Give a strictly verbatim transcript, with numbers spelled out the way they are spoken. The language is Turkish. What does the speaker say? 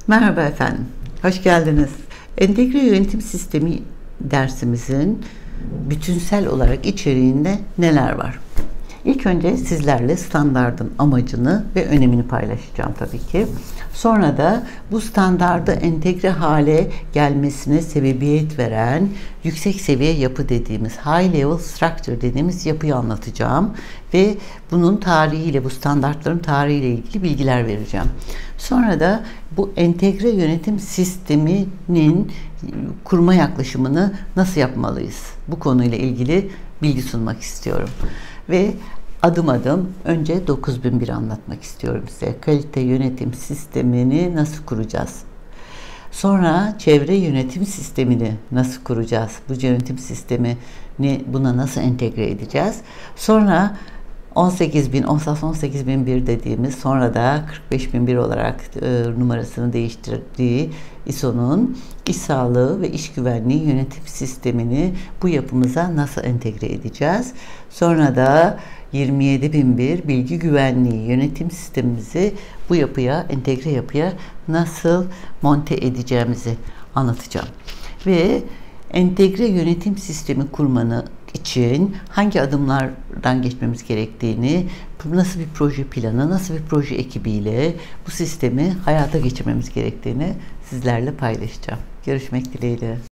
Merhaba efendim, hoş geldiniz. Entegre yönetim sistemi dersimizin bütünsel olarak içeriğinde neler var? İlk önce sizlerle standardın amacını ve önemini paylaşacağım tabii ki. Sonra da bu standardı entegre hale gelmesine sebebiyet veren yüksek seviye yapı dediğimiz, high level structure dediğimiz yapıyı anlatacağım. Ve bunun tarihiyle, bu standartların tarihiyle ilgili bilgiler vereceğim. Sonra da bu entegre yönetim sisteminin kurma yaklaşımını nasıl yapmalıyız? Bu konuyla ilgili bilgi sunmak istiyorum. Ve adım adım önce dokuz bin bir anlatmak istiyorum size. Kalite yönetim sistemini nasıl kuracağız? Sonra çevre yönetim sistemini nasıl kuracağız? Bu yönetim sistemini buna nasıl entegre edeceğiz? Sonra on sekiz bin, on sekiz bin bir dediğimiz, sonra da kırk beş bin bir olarak e, numarasını değiştirdiği I S O'nun iş sağlığı ve iş güvenliği yönetim sistemini bu yapımıza nasıl entegre edeceğiz? Sonra da yirmi yedi bin bir bilgi güvenliği yönetim sistemimizi bu yapıya, entegre yapıya nasıl monte edeceğimizi anlatacağım. Ve entegre yönetim sistemi kurmanı için hangi adımlardan geçmemiz gerektiğini, nasıl bir proje planı, nasıl bir proje ekibiyle bu sistemi hayata geçirmemiz gerektiğini sizlerle paylaşacağım. Görüşmek dileğiyle.